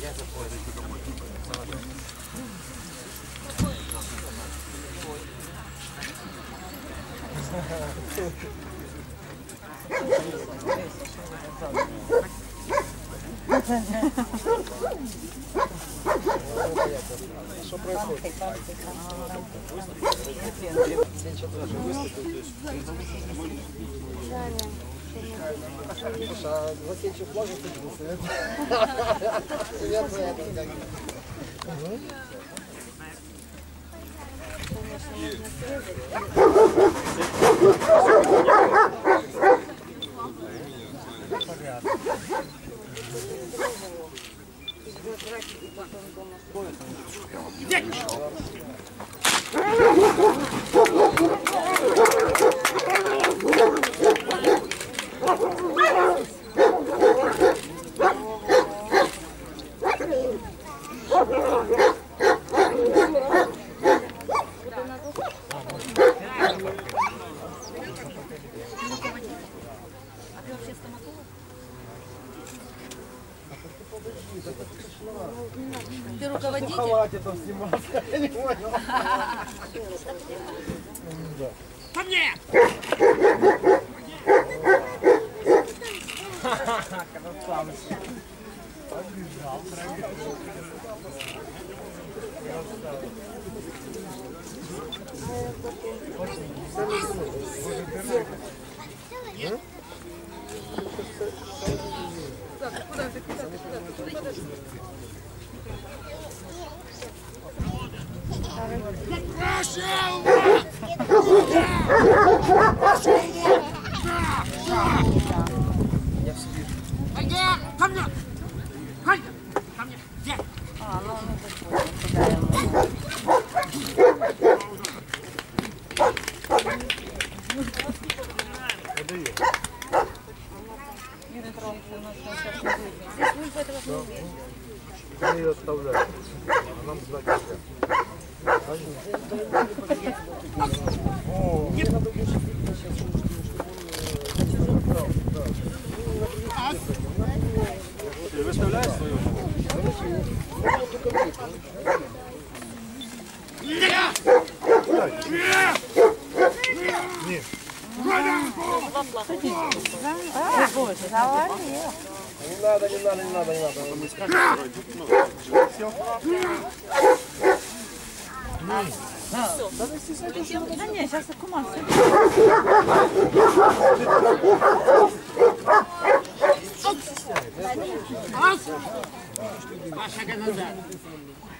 Что происходит? Слушай, а Лосенчев плавно включился? Нет, нет. Ты руководитель? Халате там снимался, я не понял. Ко мне! Красавчик. Побежал, Ко мне! Ко мне! Где? Я ее оставляю. А нам знать нельзя. Ты выставляешь свою? Нет. Боже, завали. Не надо, не надо, не надо, не надо. Да не, сейчас кума. Два шага назад.